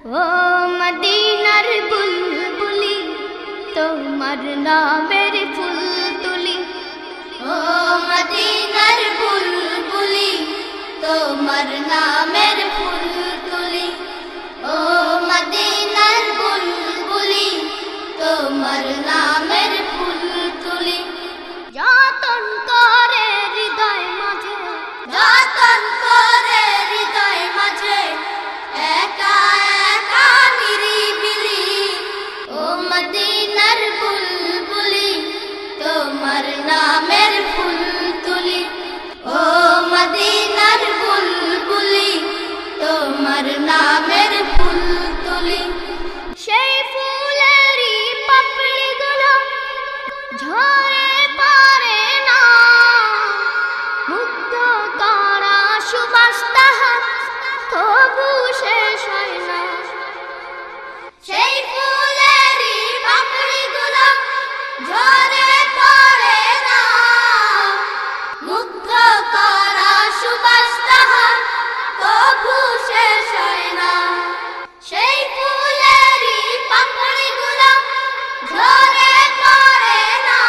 ও মদিনার বুলবুলি তোমার নামের ফুল তুলি, ও মদিনার বুলবুলি তোমার নামের ফুল তুলি, ও মদিনার বুলবুলি তোমার নামের ফুল তুলি। যতন করে হৃদয় মাঝে, যতন করে হৃদয় মাঝে, একা একা নিরিবিলি, ও মদিনার বুলবুলি তোমার নামের ফুল তুলি, ও মদিনার বুলবুলি তোমার নামের ফুল তুলি। সেই ফুলেরই পাপড়িগুলো ঝরে পড়ে না, মুগ্ধ করা সুবাস তাহার তবু শেষ হয় না। সেই ফুলেরই পাপড়িগুলো ঝরে পড়ে না, মুগ্ধ করা সুবাস তাহার তবু শেষ হয় না। সেই ফুলেরই পাপড়িগুলো ঝরে পড়ে না,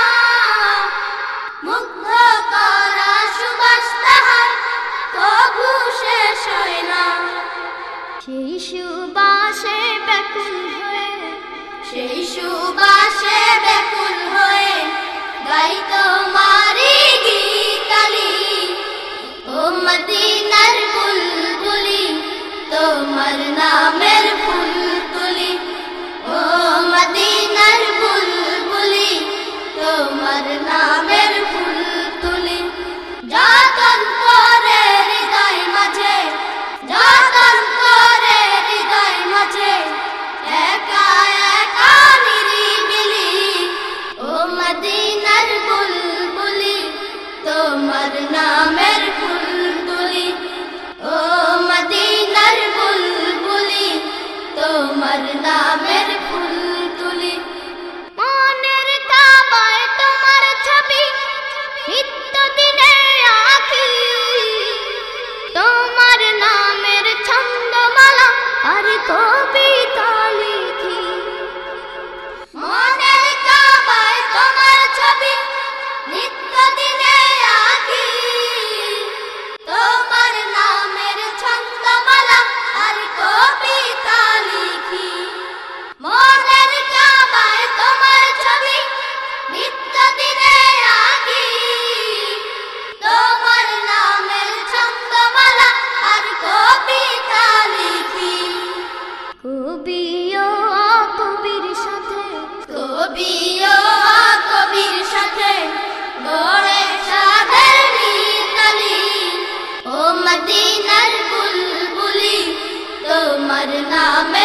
মুগ্ধ করা সুবাস তাহার তবু শেষ হয় না। সেই সুবাসে ব্যাকুল হয়ে, সেই সুবাসে ব্যাকুল হয়ে গাই তোমারি গীতালি, ও মদিনার বুলবুলি তোমার নামের ফুল তুলি, ও মদিনার বুলবুলি তোমার নামের ফুল তুলি। যতন করে হৃদয় মাঝে, যতন করে হৃদয় মাঝে, একা একা নিরিবিলি, ও মদিনার বুলবুলি তোমার নামের ফুল তুলি, ও মদিনার বুলবুলি তোমার নামের ফুল তুলি। মনের কাবায় তোমার ছবি নিত্য দিনে আঁকি, তোমার নামের ছন্দমালা আর কবিতা লিখি। মনের কাবায় তোমার ছবি নিত্য দিনে আঁকি, তোমার নামের ছন্দমালা আর কবিতা লিখি। মনের কাবায় তোমার ছবি নিত্য দিনে আঁকি, তোমার নামের ছন্দমালা আর কবিতা লিখি। কবিও কবির সাথে, কবিও কবির সাথে গড়ে সাধের মিতালি, ও মদিনার বুলবুলি তোমার নামে